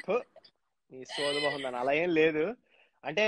హో, నీ సోది మొహం దాని అలా ఏం లేదు. అంటే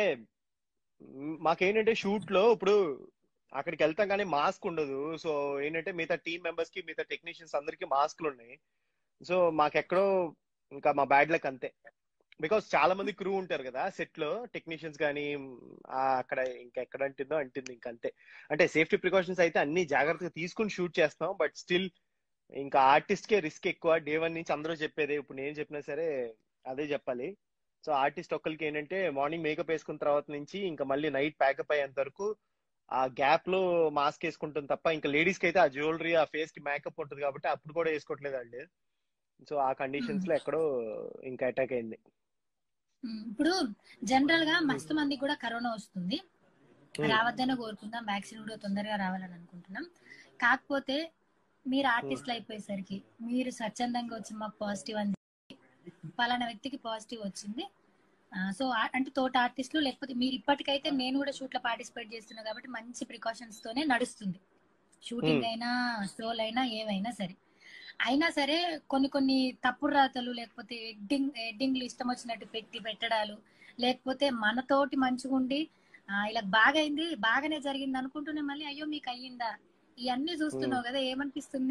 మాకేంటంటే షూట్ లో ఇప్పుడు అక్కడికి వెళ్తాం కానీ మాస్క్ ఉండదు. సో ఏంటంటే మిగతా టీం మెంబర్స్ కి మిగతా టెక్నీషియన్స్ అందరికి మాస్క్లు ఉన్నాయి. సో మాకెక్కడో ఇంకా మా బ్యాడ్ లక్ అంతే. బికాస్ చాలా మంది క్రూ ఉంటారు కదా సెట్ లో, టెక్నీషియన్స్ కానీ అక్కడ ఇంకెక్కడ అంటుందో అంటుంది ఇంకంతే. అంటే సేఫ్టీ ప్రికాషన్స్ అయితే అన్ని జాగ్రత్తగా తీసుకుని షూట్ చేస్తాం, బట్ స్టిల్ ఇంకా ఆర్టిస్ట్ కే రిస్క్ ఎక్కువ. డే వన్ నుంచి అందరూ చెప్పేది, ఇప్పుడు నేను చెప్పినా సరే అదే చెప్పాలి. సో ఆర్టిస్ట్ ఒక్కరికి ఏంటంటే మార్నింగ్ మేకప్ వేసుకున్న తర్వాత నుంచి ఇంకా మళ్ళీ నైట్ ప్యాకప్ అయ్యేంత వరకు ఆ గ్యాప్ లో మాస్క్ వేసుకుంటుంది తప్ప, ఇంకా లేడీస్ కి అయితే ఆ జ్యువెలరీ ఆ ఫేస్ కి మేకప్ ఉంటుంది కాబట్టి అప్పుడు కూడా వేసుకోవట్లేదు వాళ్ళు. సో ఆ కండిషన్స్ లో ఎక్కడో ఇంకా అటాక్ అయింది. ఇప్పుడు జనరల్ గా మస్తు మందికి కూడా కరోనా వస్తుంది, రావద్దని కోరుకుందాం, వ్యాక్సిన్ కూడా తొందరగా రావాలని అనుకుంటున్నాం. కాకపోతే మీరు ఆర్టిస్ట్లు అయిపోయేసరికి మీరు స్వచ్ఛందంగా వచ్చి మాకు పాజిటివ్ అని పలానా వ్యక్తికి పాజిటివ్ వచ్చింది. సో అంటే తోట ఆర్టిస్టులు లేకపోతే మీరు ఇప్పటికైతే నేను కూడా షూట్ లో పార్టిసిపేట్ చేస్తున్నా కాబట్టి మంచి ప్రికాషన్స్ తోనే నడుస్తుంది. షూటింగ్ అయినా షోలు అయినా ఏమైనా సరే. అయినా సరే కొన్ని తప్పుడు రాతలు లేకపోతే ఎడ్డింగ్లు ఇష్టం వచ్చినట్టు పెట్టడాలు, లేకపోతే మనతోటి మంచిగా ఉండి ఇలా బాగా అయింది బాగానే జరిగింది అనుకుంటూనే మళ్ళీ అయ్యో మీకు అయ్యిందా, ఇవన్నీ చూస్తున్నావు కదా, ఏమనిపిస్తుంది?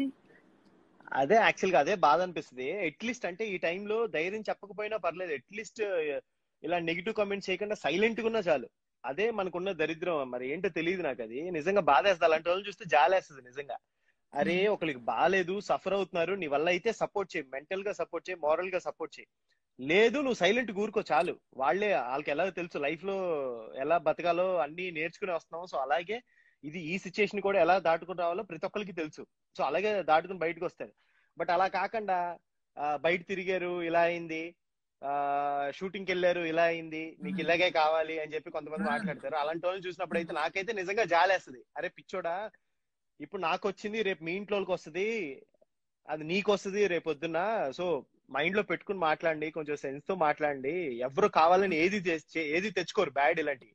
అదే యాక్చువల్ గా అదే బాధ అనిపిస్తుంది. అట్లీస్ట్ అంటే ఈ టైంలో ధైర్యం చెప్పకపోయినా పర్లేదు, అట్లీస్ట్ ఇలా నెగిటివ్ కామెంట్స్ చేయకుండా సైలెంట్ గా ఉన్నా చాలు. అదే మనకున్న దరిద్రం. మరి ఏంటో తెలియదు నాకు, అది నిజంగా బాధేస్తుంది. అలాంటి వాళ్ళని చూస్తే జాలేస్తుంది నిజంగా. అరే ఒకరికి బాగాలేదు, సఫర్ అవుతున్నారు, నీ వల్ల అయితే సపోర్ట్ చేయి, మెంటల్ గా సపోర్ట్ చేయి, మోరల్ గా సపోర్ట్ చేయి. లేదు నువ్వు సైలెంట్ కూరుకో చాలు. వాళ్ళకి ఎలా తెలుసు లైఫ్ లో ఎలా బతకాలో అన్ని నేర్చుకుని వస్తున్నాం. సో అలాగే ఇది ఈ సిచ్యుయేషన్ కూడా ఎలా దాటుకుని రావాలో ప్రతి ఒక్కరికి తెలుసు. సో అలాగే దాటుకుని బయటకు వస్తారు. బట్ అలా కాకుండా బయట తిరిగారు ఇలా అయింది, షూటింగ్కి వెళ్ళారు ఇలా అయింది, మీకు ఇలాగే కావాలి అని చెప్పి కొంతమంది మాట్లాడతారు. అలాంటి వాళ్ళని చూసినప్పుడు అయితే నాకైతే నిజంగా జాలేస్తుంది. అరే పిచ్చోడా, ఇప్పుడు నాకు వచ్చింది రేపు మీ ఇంట్లోకి వస్తుంది, అది నీకు వస్తుంది రేపు పొద్దున్న. సో మైండ్ లో పెట్టుకుని మాట్లాడండి, కొంచెం సెన్స్ తో మాట్లాడండి. ఎవరు కావాలని ఏది తెచ్చుకోరు బ్యాడ్ ఇలాంటివి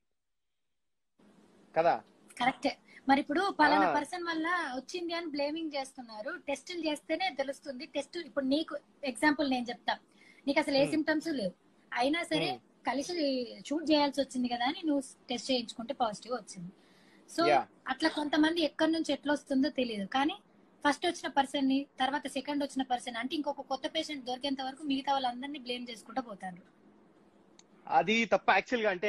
కదా. కరెక్టే. మరి ఇప్పుడు పలానా పర్సన్ వల్ల వచ్చింది అని బ్లేమింగ్ చేస్తున్నారు. టెస్టులు చేస్తేనే తెలుస్తుంది. టెస్ట్ ఇప్పుడు నీకు ఎగ్జాంపుల్ నేను చెప్తా, నీకు అసలు ఏ సిమ్టమ్స్ లేవు, అయినా సరే కలిసి షూట్ చేయాల్సి వచ్చింది కదా అని నువ్వు టెస్ట్ చేయించుకుంటే పాజిటివ్ వచ్చింది. సో అట్లా కొంతమంది ఎక్కడి నుంచి ఎట్లా వస్తుందో తెలియదు, కానీ ఫస్ట్ వచ్చిన పర్సన్ ని తర్వాత సెకండ్ వచ్చిన పర్సన్ అంటే ఇంకొక కొత్త పేషెంట్ దొరికేంత వరకు మిగతా వాళ్ళందరినీ బ్లేమ్ చేసుకుంటూ పోతారు. అది తప్ప యాక్చువల్ గా. అంటే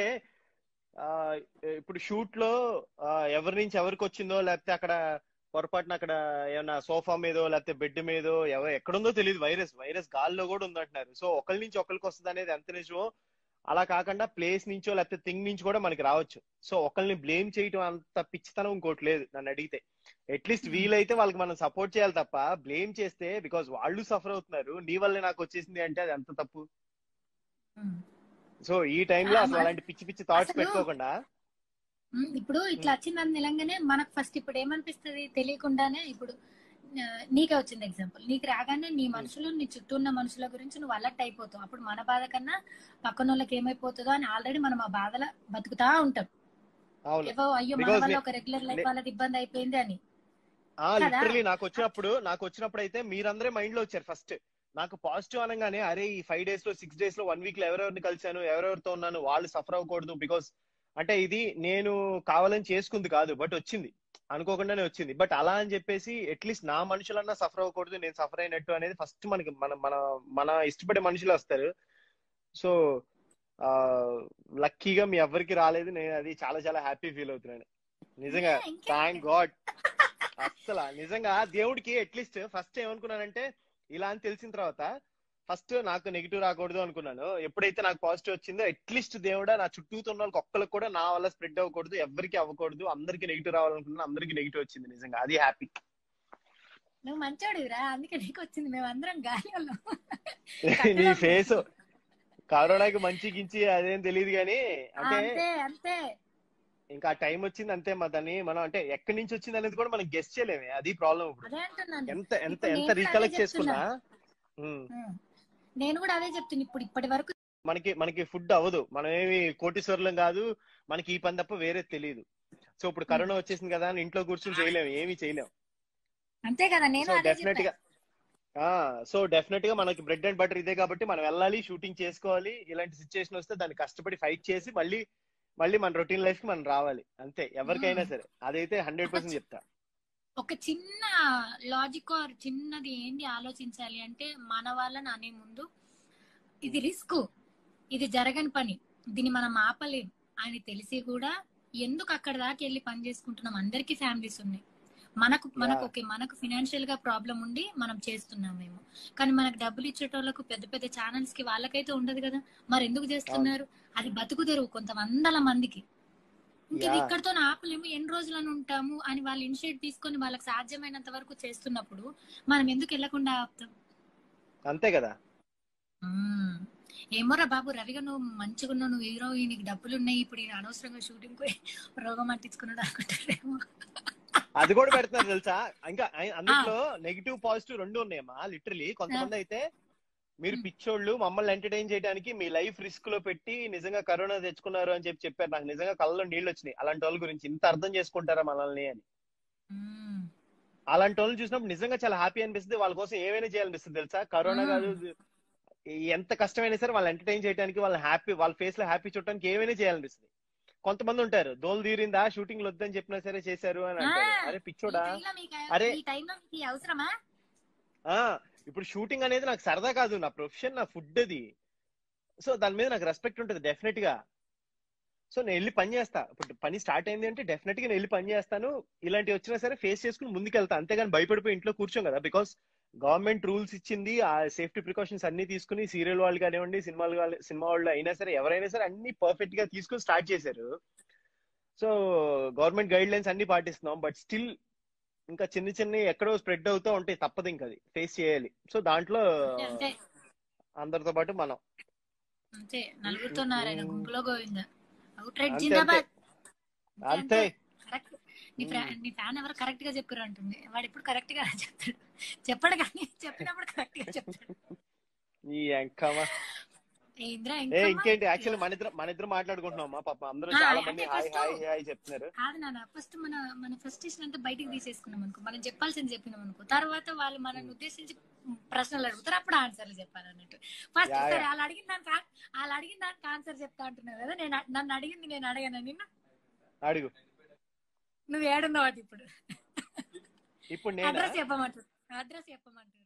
ఇప్పుడు షూట్ లో ఎవరి నుంచి ఎవరికి వచ్చిందో, లేకపోతే అక్కడ పొరపాటున అక్కడ ఏమన్నా సోఫా మీదో లేకపోతే బెడ్ మీదో ఎక్కడుందో తెలియదు. వైరస్ గాల్లో కూడా ఉందంటున్నారు. సో ఒకరి నుంచి ఒకరికి వస్తుంది అనేది ఎంత నిజమో అలా కాకుండా ప్లేస్ నుంచో లేకపోతే థింగ్ నుంచి కూడా మనకి రావచ్చు. సో ఒకరిని బ్లేమ్ చేయటం అంత పిచ్చితనం ఇంకోటి లేదు నన్ను అడిగితే. అట్లీస్ట్ వీలైతే వాళ్ళకి మనం సపోర్ట్ చేయాలి తప్ప బ్లేమ్ చేస్తే, బికాజ్ వాళ్ళు సఫర్ అవుతున్నారు, నీ వల్లే నాకు వచ్చేసింది అంటే అది ఎంత తప్పు. సో ఈ టైంలో అసలు అలాంటి పిచ్చి పిచ్చి థాట్స్ పెట్టుకోకుండా ఇప్పుడు ఇట్లా వచ్చిందని నిలంగానే మనకు ఫస్ట్ ఇప్పుడు ఏమనిపిస్తుంది తెలియకుండానే, ఇప్పుడు నీకే వచ్చింది ఎగ్జాంపుల్, నీకు రాగానే నీ మనుషులు నీ చుట్టూ ఉన్న మనుషుల గురించి నువ్వు అలర్ట్ అయిపోతావు. అప్పుడు మన బాధ కన్నా పక్కన వాళ్ళకి ఏమైపోతుందో అని ఆల్రెడీ మనం ఆ బాధలో బతుకుతా ఉంటాం. అయ్యో మన వల్ల ఒక రెగ్యులర్ లైఫ్ వాళ్ళది ఇబ్బంది అయిపోయింది అని. లిటరలీ నాకు వచ్చినప్పుడు అయితే మీరందరే మైండ్ లో వచ్చారు. ఫస్ట్ నాకు పాజిటివ్ అనగానే అరే ఈ 5 days లో 6 days లో 1 week లో ఎవరెవరిని కలిశాను, ఎవరెవరితో ఉన్నాను, వాళ్ళు సఫర్ అవ్వకూడదు. బికాస్ అంటే ఇది నేను కావాలని చేసుకుంది కాదు, బట్ వచ్చింది అనుకోకుండానే వచ్చింది. బట్ అలా అని చెప్పేసి అట్లీస్ట్ నా మనుషులన్నా సఫర్ అవ్వకూడదు, నేను సఫర్ అయినట్టు అనేది ఫస్ట్ మనకి మన మన మన ఇష్టపడే మనుషులు వస్తారు. సో లక్కీగా మీ ఎవ్వరికి రాలేదు. నేను అది చాలా చాలా హ్యాపీ ఫీల్ అవుతున్నాను నిజంగా. Thank God. అస్సలు నిజంగా దేవుడికి అట్లీస్ట్ ఫస్ట్ ఏమనుకున్నానంటే, ఇలా అని తెలిసిన తర్వాత ఫస్ట్ నాకు నెగిటివ్ రాకూడదు అనుకున్నాను. ఎప్పుడైతే నాకు పాజిటివ్ వచ్చిందో అట్లీస్ట్ దేవుడా నా చుట్టూతో ఉన్న వాళ్ళకి ఒక్కరికి కూడా నా వల్ల స్ప్రెడ్ అవ్వకూడదు, ఎవరికి అవ్వకూడదు, అందరికి నెగిటివ్ రావాలనుకున్నాను, అందరికి నెగిటివ్ వచ్చింది. నిజంగా అది హ్యాపీ. నువ్వు మంచోడివిరా, అందుకే నీకు వచ్చింది. మేము అందరం గాలి వాళ్ళం. నీ ఫేస్ కరోనాకి మంచి గించి అదేం తెలియదు కానీ అంటే అంతే ఇంకా టైం వచ్చింది అంతే. దాన్ని మనం అంటే ఎక్కడి నుంచి వచ్చింది అనేది కూడా మనం గెస్ చేయలేమే, అది ప్రాబ్లం. ఇప్పుడు ఎంత ఎంత ఎంత రీకలెక్ట్ చేసుకున్నా నేను కూడా అదే చెప్తున్నా. ఇప్పుడు ఇప్పటి వరకు మనకి ఫుడ్ అవ్వదు, మనం ఏమి కోటీశ్వరులం కాదు, మనకి ఈ పని తప్ప వేరే తెలియదు. సో ఇప్పుడు కరోనా వచ్చేసింది కదా అని ఇంట్లో కూర్చొని చేయలేము, ఏమీ చేయలేము. అంతే కదా. నేను డెఫినెట్ గా సో డెఫినెట్ గా మనకి బ్రెడ్ అండ్ బటర్ ఇదే కాబట్టి మనం వెళ్ళాలి, షూటింగ్ చేసుకోవాలి. ఇలాంటి సిచ్యువేషన్ వస్తే దాన్ని కష్టపడి ఫైట్ చేసి మళ్ళీ మళ్ళీ మన రొటీన్ లైఫ్ కి మనం రావాలి అంతే, ఎవరికైనా ఉమ్. సరే. అదైతే ఒక 100% చెప్తా. ఒక చిన్న లాజిక్ ఆర్ చిన్నది ఏంటి ఆలోచించాలి అంటే, మన వాళ్ళని అనే ముందు ఇది రిస్క్, ఇది జరగని పని, దీన్ని మనం ఆపలేం అని తెలిసి కూడా ఎందుకు అక్కడ దాకా వెళ్ళి పని చేసుకుంటున్నాం? అందరికీ ఫ్యామిలీస్ ఉన్నాయి. మనకు యా మనకు ఓకే, మనకు ఫినాన్షియల్ గా ప్రాబ్లం ఉండి మనం చేస్తున్నామేమో, కానీ మనకు డబ్బులు ఇచ్చేటోళ్ళకు పెద్ద పెద్ద ఛానల్స్ కి వాళ్ళకైతే ఉండదు కదా, మరి ఎందుకు అవును. చేస్తున్నారు? అది బతుకు తెరువు కొంత వందల మందికి. ఇంక ఇది యా ఇక్కడతో ఆపలేము, ఎన్ని రోజులని ఉంటాము అని వాళ్ళు ఇనిషియేట్ తీసుకొని వాళ్ళకి సాధ్యమైనంత వరకు చేస్తున్నప్పుడు మనం ఎందుకు వెళ్లకుండా ఆపుతాం? అంతే కదా. మ్మ్. ఏమోరా బాబు, రవిగా నువ్వు మంచిగా ఉన్నావు, నువ్వు హీరో, నీకు డబ్బులు ఉన్నాయి, ఇప్పుడు ఈయన అనవసరంగా షూటింగ్ పోయి రోగం అంటించుకున్నాడు అనుకుంటారేమో. అది కూడా పెడుతున్నారు తెలుసా. ఇంకా ఆ, అందుట్లో నెగిటివ్ పాజిటివ్ రెండు ఉన్నాయమ్మా. లిటరలీ ఆ, కొంతమంది అయితే మీరు మ్, పిచ్చోళ్ళు మమ్మల్ని ఎంటర్టైన్ చేయడానికి మీ లైఫ్ రిస్క్ లో పెట్టి నిజంగా కరోనా తెచ్చుకున్నారు అని చెప్పారు. నాకు నిజంగా కళ్ళలో నీళ్ళు వచ్చినాయి అలాంటి వాళ్ళ గురించి. ఇంత అర్థం చేసుకుంటారా మనల్ని అని. మ్, అలాంటి వాళ్ళని చూసినప్పుడు నిజంగా చాలా హ్యాపీ అనిపిస్తుంది. వాళ్ళ కోసం ఏమైనా చేయాలనిపిస్తుంది తెలుసా. కరోనా మ్. కాదు, ఎంత కష్టమైనా సరే వాళ్ళని ఎంటర్టైన్ చేయడానికి, వాళ్ళ హ్యాపీ, వాళ్ళ ఫేస్ లో హ్యాపీ చూడడానికి ఏమైనా చేయాలనిపిస్తుంది. కొంతమంది ఉంటారు దోలు తీరిందా షూటింగ్ లో వద్దని చెప్పినా సరే చేశారు అని ఆ, అంటారు. అరే ఈ పిచ్చోడా. టైంలో మీకు అరే ఈ టైంలో మీకు ఈ అవసరమా? ఆ ఇప్పుడు షూటింగ్ అనేది నాకు సరదా కాదు, నా ప్రొఫెషన్, నా ఫుడ్ అది. సో దాని మీద నాకు రెస్పెక్ట్ ఉంటుంది డెఫినెట్ గా. సో నేను వెళ్ళి పని చేస్తా. ఇప్పుడు పని స్టార్ట్ అయింది అంటే డెఫినెట్ గా నేను వెళ్ళి పని చేస్తాను. ఇలాంటివి వచ్చినా సరే ఫేస్ చేసుకుని ముందుకెళ్తా, అంతేగాని భయపడిపోయి ఇంట్లో కూర్చోం కదా. బికాస్ గవర్నమెంట్ రూల్స్ ఇచ్చింది, ఆ సేఫ్టీ ప్రికాషన్స్ అన్ని తీసుకుని సీరియల్ వాళ్ళు కానివ్వండి, సినిమా వాళ్ళు అయినా సరే, ఎవరైనా సరే అన్ని పర్ఫెక్ట్ గా తీసుకుని స్టార్ట్ చేశారు. సో గవర్నమెంట్ గైడ్ లైన్స్ అన్ని పాటిస్తున్నాం. బట్ స్టిల్ ఇంకా చిన్న చిన్న ఎక్కడో స్ప్రెడ్ అవుతూ ఉంటాయి, తప్పదు, ఇంకా అది ఫేస్ చేయాలి. సో దాంట్లో అంతే అంతే అందరితో పాటు మనం. అంతే, ఉమ్, నలుగురితో ఉమ్, నారాయణ, ఉమ్. గుంపులో గోవింద. అవుట్ రైట్ అంతే అంతే జిందాబాద్. అంతే అంతే. అంతే. కరెక్ట్. ఉమ్. నీ ఫ్యాన్ ఎవరు కరెక్ట్ గా చెప్పారు అంటుంది. వాడు ఇప్పుడు కరెక్ట్ గా చెప్తాడు, చెప్పడు కానీ చెప్పినప్పుడు కరెక్ట్ గా చెప్తాడు. ఈ ఎంకమా. ఇంద్రా ఏ ఇంకమ్మా. ఇంకేంటి, యాక్చువల్లీ మన ఇద్దరం మాట్లాడుకుంటున్నామా, పాప అందరూ చాలా మంది అంటే హాయ్ ఫస్ట్ హాయ్ హాయ్ చెప్తున్నారు. కాదు నాన్న, ఫస్ట్ మన ఫ్రస్ట్రేషన్ అంతా బయటికి తీసేసుకున్నాం అనుకో, మనం చెప్పాల్సింది చెప్పినాం అనుకో, తర్వాత వాళ్ళు మనల్ని ఉద్దేశించి ప్రశ్నలు అడుగుతారు, అప్పుడు ఆన్సర్లు చెప్పాలన్నట్టు. ఫస్ట్ యా సరే, యా వాళ్ళు అడిగిన దానికి ఆన్సర్ చెప్తా అంటున్నావు కదా, నన్ను అడిగింది నేను అడగను నిన్న. అడుగు. నువ్వు ఏడున్నావు అది ఇప్పుడు? ఇప్పుడు నేనా? అడ్రస్ చెప్పమంటారు, అడ్రస్ చెప్పమంటారు.